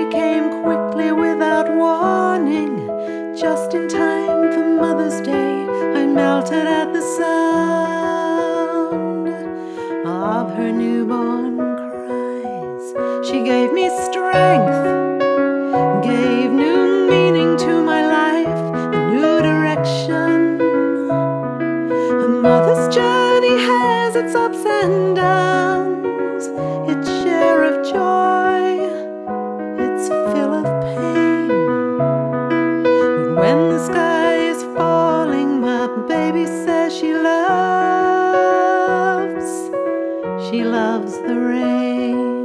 came quickly without warning, just in time for Mother's Day. I melted at the sound of her newborn cries. She gave me strength, gave new meaning to my life, a new direction. A mother's journey has its ups and downs, its share of joy, its fill of pain. But when the sky is falling, my baby says she loves the rain.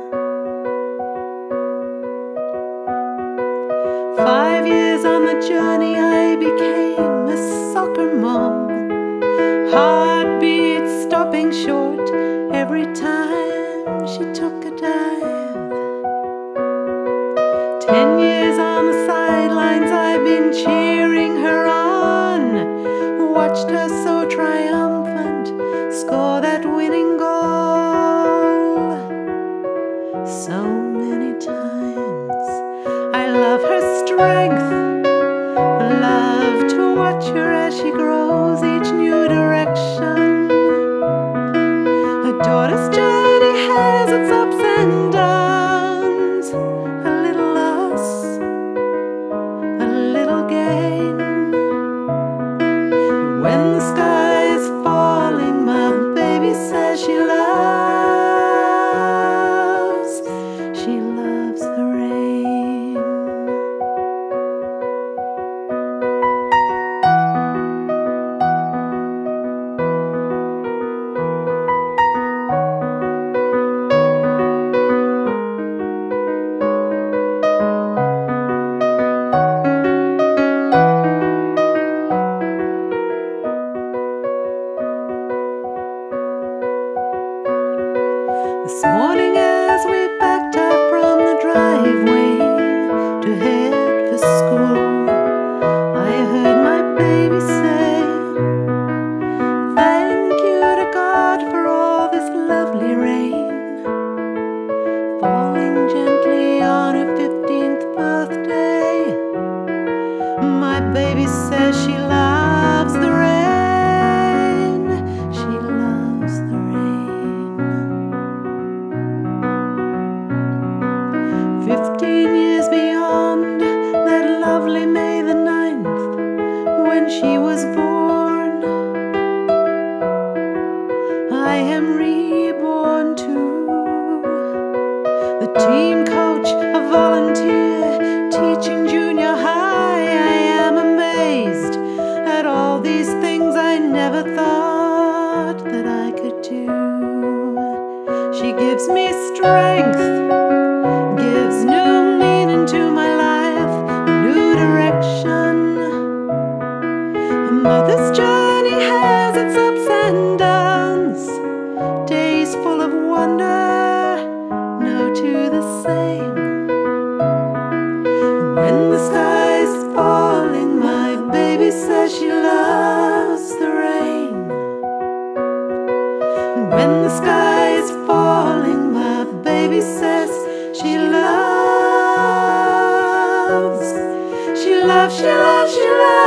5 years on the journey, I became a soccer mom. Heartbeat stopping short every time she took a dive. 10 years on the sidelines, I've been cheering her on, watched her so triumphant score that winning goal so many times. I love her strength, love to watch her as she grows each new direction. A daughter's journey has its ups and downs, a little loss, a little gain. When the sky is falling, my baby says she loves the rain. This morning as we backed up from the driveway to head for school, I heard my baby say, "Thank you to God for all this lovely rain, falling gently on her 15th birthday." My baby says she loves the rain, she loves the rain. 15 years beyond that lovely May the 9th, when she was born, I am reborn too. The team coach, a volunteer, teaching junior high. I am amazed at all these things I never thought that I could do. She gives me strength, gives new meaning to my life, a new direction. A mother's journey has its ups and downs, days full of wonder, no two the same. When the sky is falling, my baby says she loves the rain. When the sky is falling, my baby says she loves